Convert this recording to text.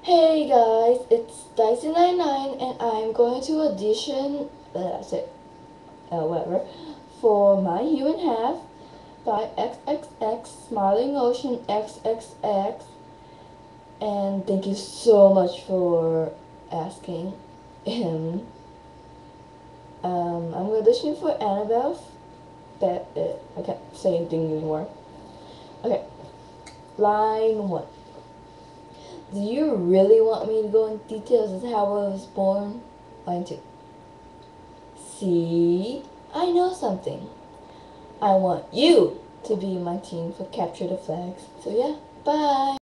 Hey guys, it's Dicey99 and I'm going to audition, whatever, for My Human Half by XXX, Smiling Ocean XXX, and thank you so much for asking him. I'm auditioning for Annabelle. I can't say anything anymore. Okay, line 1. Do you really want me to go into details as how I was born? Line 2. See, I know something. I want you to be my team for Capture the Flags. So yeah, bye.